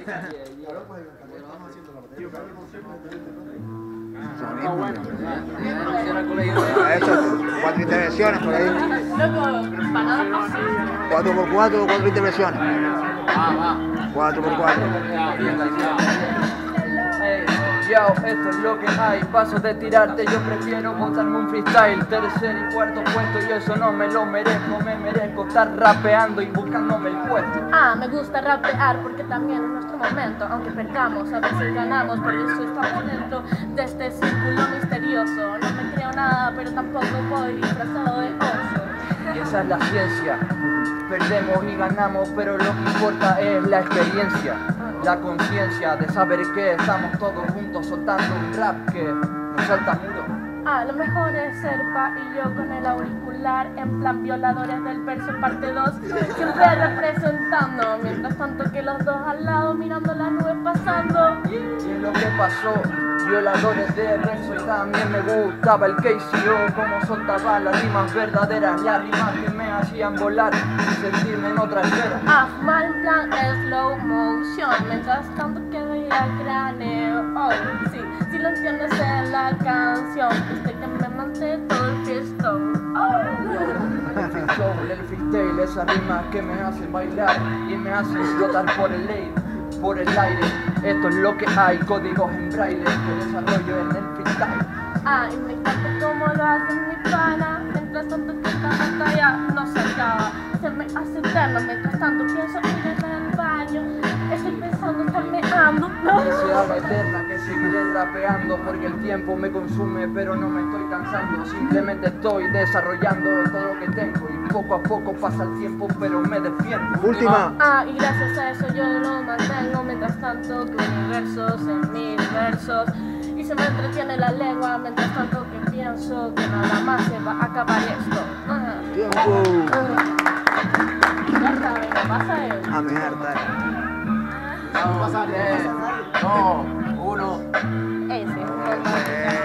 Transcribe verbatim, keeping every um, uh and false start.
Eso, cuatro intervenciones por ahí. Cuatro por cuatro, cuatro intervenciones. Cuatro por cuatro. Yo, esto es lo que hay, paso de tirarte, yo prefiero montarme un freestyle. Tercer y cuarto puesto, yo eso no me lo merezco. Me merezco estar rapeando y buscándome el puesto. Ah, me gusta rapear porque también es nuestro momento. Aunque perdamos, a veces ganamos, por eso estamos dentro de este círculo misterioso. No me creo nada, pero tampoco voy disfrazado de oso. Y esa es la ciencia, perdemos y ganamos, pero lo que importa es la experiencia. La conciencia de saber que estamos todos juntos soltando un rap que nos salta muro. Ah, lo mejor es ser pa y yo con el auricular en plan violadores del verso parte dos, siempre representando, mientras tanto que los dos al lado mirando la nube pasando. Y es lo que pasó, violadores de verso, y también me gustaba el K C O, como soltaba las rimas verdaderas, las rimas que me hacían volar y sentirme en otra esfera. Ah, mal en plan slow motion, mientras tanto que veía el cráneo. Oh, sí, si lo entiendes en la canción, viste que me mandé todo el freestyle. Oh. El freestyle, el freestyle, esas rimas que me hacen bailar y me hacen flotar por el aire, por el aire. Esto es lo que hay, códigos en braille que desarrollo en el freestyle. Ah, y me encanta cómo lo hacen mi pana, mientras tanto que esta batalla no se acaba. Se me hace eterno, mientras tanto pienso ir en el baño. Estoy pensando estar meando. Que se haga eterna, que seguiré rapeando porque el tiempo me consume, pero no me estoy cansando. Simplemente estoy desarrollando todo lo que tengo y poco a poco pasa el tiempo, pero me defiendo. Última. Ah, y gracias a eso yo lo mantengo, mientras tanto con mis versos en mis versos. Y se me entretiene la lengua, mientras tanto que pienso que nada más se va a acabar esto. Ah. Tiempo. Ah. Ya saben, ¿qué pasa eso? A mi harta. Vamos a pasar. Dos, uno. Ese.